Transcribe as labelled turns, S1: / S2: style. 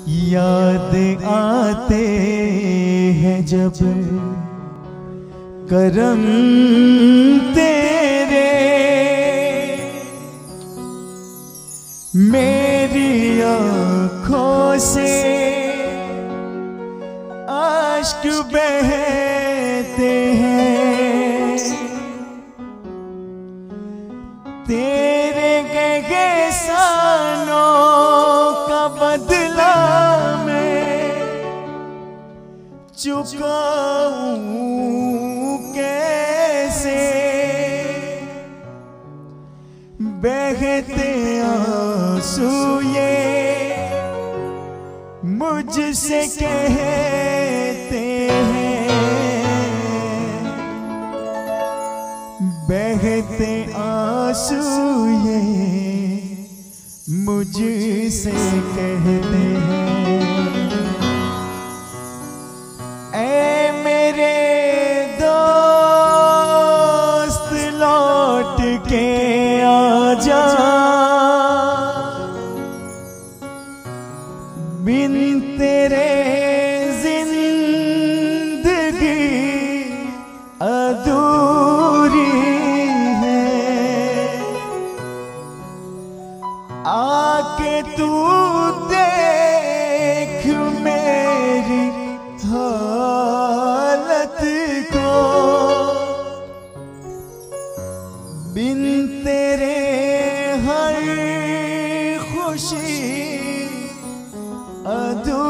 S1: याद आते हैं जब करम तेरे, मेरी आँखों से आश्क बहते हैं। तेरे गए एहसानों का बदला मैं चुकाऊं कैसे। बहते आंसू ये मुझसे कहते हैं, बहते आंसू ये मुझसे कहते हैं। ऐ मेरे दोस्त लौट के आजा, बिन तेरे जिंदगी अधूरी है। आके तू देख मेरी हालत को, बिन तेरे हर खुशी अधूरी